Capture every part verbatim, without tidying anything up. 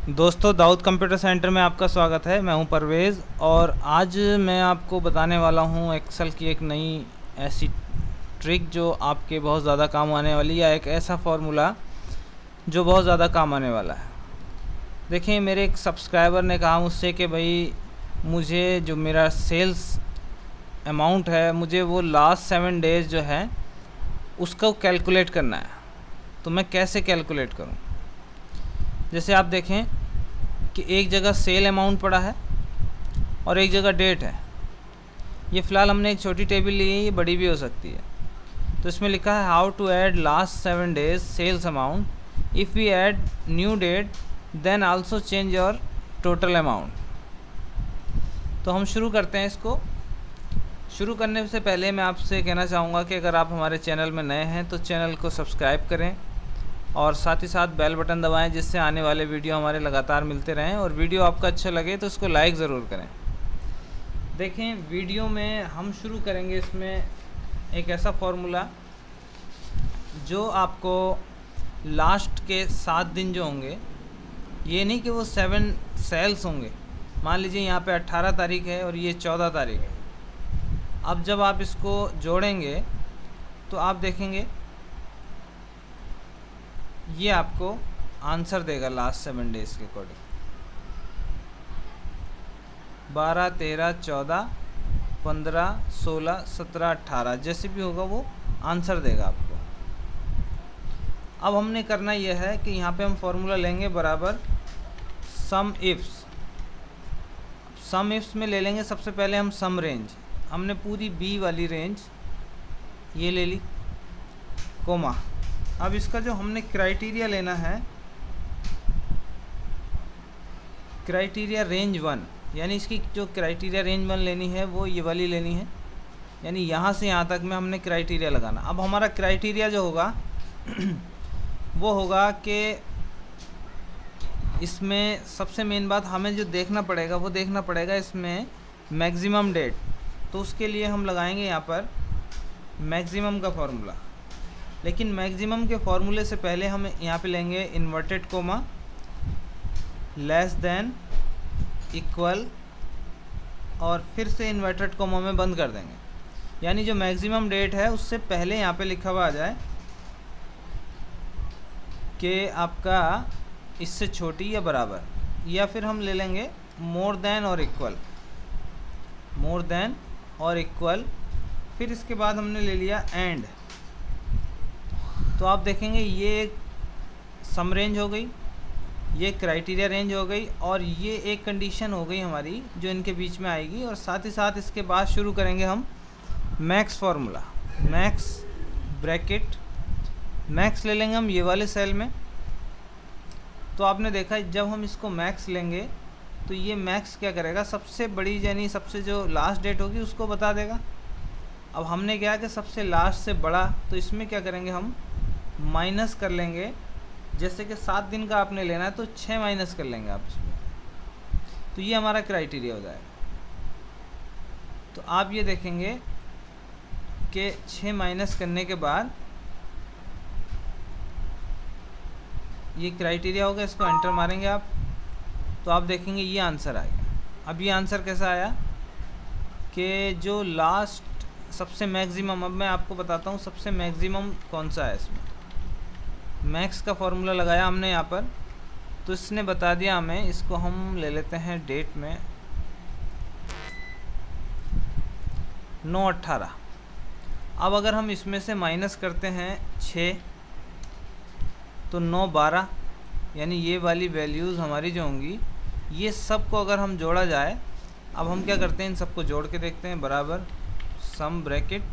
दोस्तों, Dawood computer centre में आपका स्वागत है। मैं हूं परवेज़ और आज मैं आपको बताने वाला हूं एक्सेल की एक नई ऐसी ट्रिक जो आपके बहुत ज़्यादा काम आने वाली, या एक ऐसा फॉर्मूला जो बहुत ज़्यादा काम आने वाला है। देखिए, मेरे एक सब्सक्राइबर ने कहा मुझसे कि भाई मुझे जो मेरा सेल्स अमाउंट है, मुझे वो लास्ट सेवन डेज़ जो है उसको कैलकुलेट करना है। तो मैं कैसे कैलकुलेट करूं? जैसे आप देखें कि एक जगह सेल अमाउंट पड़ा है और एक जगह डेट है। ये फ़िलहाल हमने एक छोटी टेबल ली है, ये बड़ी भी हो सकती है। तो इसमें लिखा है how to add last seven days sales amount, if we add new date then also change your total amount. तो हम शुरू करते हैं इसको। शुरू करने से पहले मैं आपसे कहना चाहूँगा कि अगर आप हमारे चैनल में नए हैं तो चैनल को सब्सक्राइब करें और साथ ही साथ बेल बटन दबाएं, जिससे आने वाले वीडियो हमारे लगातार मिलते रहें। और वीडियो आपका अच्छा लगे तो इसको लाइक ज़रूर करें। देखें, वीडियो में हम शुरू करेंगे इसमें एक ऐसा फॉर्मूला जो आपको लास्ट के सात दिन जो होंगे, ये नहीं कि वो सेवन सेल्स होंगे। मान लीजिए यहाँ पे अट्ठारह तारीख है और ये चौदह तारीख है। अब जब आप इसको जोड़ेंगे तो आप देखेंगे ये आपको आंसर देगा लास्ट सेवन डेज़ के अकॉर्डिंग। बारह, तेरह, चौदह, पंद्रह, सोलह, सत्रह, अट्ठारह, जैसे भी होगा वो आंसर देगा आपको। अब हमने करना यह है कि यहाँ पे हम फॉर्मूला लेंगे बराबर सम इफ्स। सम इफ्स में ले लेंगे सबसे पहले हम सम रेंज। हमने पूरी बी वाली रेंज ये ले ली, कोमा। अब इसका जो हमने क्राइटेरिया लेना है, क्राइटेरिया रेंज वन, यानी इसकी जो क्राइटेरिया रेंज वन लेनी है वो ये वाली लेनी है, यानी यहाँ से यहाँ तक में हमने क्राइटेरिया लगाना। अब हमारा क्राइटेरिया जो होगा वो होगा कि इसमें सबसे मेन बात हमें जो देखना पड़ेगा वो देखना पड़ेगा इसमें मैक्सिमम डेट। तो उसके लिए हम लगाएंगे यहाँ पर मैक्सिमम का फॉर्मूला। लेकिन मैक्सिमम के फॉर्मूले से पहले हम यहाँ पे लेंगे inverted comma, less than, equal, और फिर से इन्वर्टेड कोमा में बंद कर देंगे। यानी जो मैक्सिमम डेट है उससे पहले यहाँ पे लिखा हुआ आ जाए कि आपका इससे छोटी या बराबर, या फिर हम ले लेंगे मोर देन और इक्वल, मोर देन और इक्वल। फिर इसके बाद हमने ले लिया एंड। तो आप देखेंगे ये एक सम रेंज हो गई, ये क्राइटेरिया रेंज हो गई, और ये एक कंडीशन हो गई हमारी जो इनके बीच में आएगी। और साथ ही साथ इसके बाद शुरू करेंगे हम max formula. Max bracket, max ले लेंगे हम ये वाले सेल में। तो आपने देखा जब हम इसको मैक्स लेंगे तो ये मैक्स क्या करेगा, सबसे बड़ी यानी सबसे जो लास्ट डेट होगी उसको बता देगा। अब हमने क्या कि सबसे लास्ट से बड़ा, तो इसमें क्या करेंगे हम माइनस कर लेंगे। जैसे कि सात दिन का आपने लेना है तो छः माइनस कर लेंगे आप इसमें, तो ये हमारा क्राइटेरिया हो जाएगा। तो आप ये देखेंगे कि छः माइनस करने के बाद ये क्राइटेरिया होगा, इसको एंटर मारेंगे आप तो आप देखेंगे ये आंसर आएगा। अब ये आंसर कैसा आया कि जो लास्ट सबसे मैक्सिमम, अब मैं आपको बताता हूँ सबसे मैक्सिमम कौन सा है। इसमें मैक्स का फॉर्मूला लगाया हमने यहाँ पर, तो इसने बता दिया हमें। इसको हम ले लेते हैं डेट में नौ अट्ठारह। अब अगर हम इसमें से माइनस करते हैं छः तो नौ बारह, यानी ये वाली वैल्यूज़ हमारी जो होंगी ये सब को अगर हम जोड़ा जाए। अब हम क्या करते हैं, इन सबको जोड़ के देखते हैं, बराबर सम ब्रैकेट,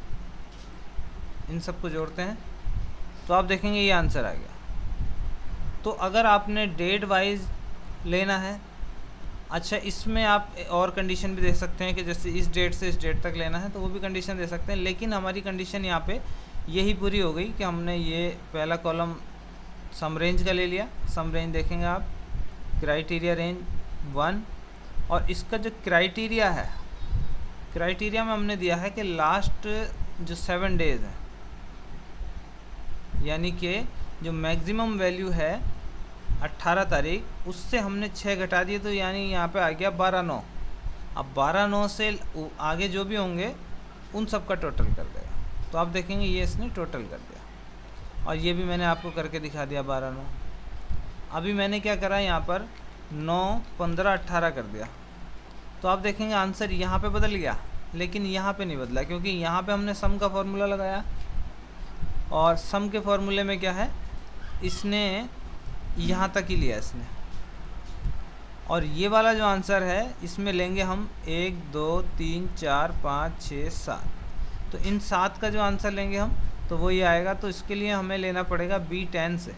इन सबको जोड़ते हैं तो आप देखेंगे ये आंसर आ गया। तो अगर आपने डेट वाइज लेना है, अच्छा इसमें आप और कंडीशन भी दे सकते हैं कि जैसे इस डेट से इस डेट तक लेना है तो वो भी कंडीशन दे सकते हैं। लेकिन हमारी कंडीशन यहाँ पे यही पूरी हो गई कि हमने ये पहला कॉलम सम रेंज का ले लिया। सम रेंज देखेंगे आप, क्राइटेरिया रेंज वन, और इसका जो क्राइटेरिया है, क्राइटेरिया में हमने दिया है कि लास्ट जो सेवन डेज़ है, यानी कि जो मैक्सिमम वैल्यू है अट्ठारह तारीख, उससे हमने छः घटा दिए तो यानी यहाँ पे आ गया बारह नौ। अब बारह नौ से आगे जो भी होंगे उन सब का टोटल कर देगा। तो आप देखेंगे ये इसने टोटल कर दिया, और ये भी मैंने आपको करके दिखा दिया बारह नौ। अभी मैंने क्या करा, यहाँ पर नौ पंद्रह अट्ठारह कर दिया। तो आप देखेंगे आंसर यहाँ पे बदल गया, लेकिन यहाँ पे नहीं बदला, क्योंकि यहाँ पे हमने सम का फॉर्मूला लगाया, और सम के फॉर्मूले में क्या है, इसने यहाँ तक ही लिया इसने। और ये वाला जो आंसर है इसमें लेंगे हम एक दो तीन चार पाँच छः सात, तो इन सात का जो आंसर लेंगे हम तो वो ये आएगा। तो इसके लिए हमें लेना पड़ेगा बी टेन से।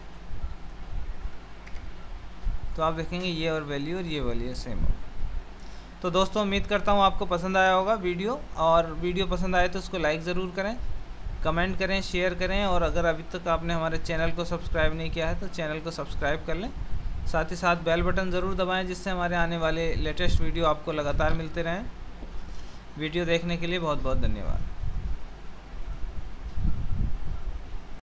तो आप देखेंगे ये और वैल्यू और ये वैल्यू सेम होगा। तो दोस्तों उम्मीद करता हूँ आपको पसंद आया होगा वीडियो, और वीडियो पसंद आए तो उसको लाइक ज़रूर करें, कमेंट करें, शेयर करें, और अगर अभी तक आपने हमारे चैनल को सब्सक्राइब नहीं किया है तो चैनल को सब्सक्राइब कर लें। साथ ही साथ बेल बटन ज़रूर दबाएं, जिससे हमारे आने वाले लेटेस्ट वीडियो आपको लगातार मिलते रहें। वीडियो देखने के लिए बहुत बहुत धन्यवाद।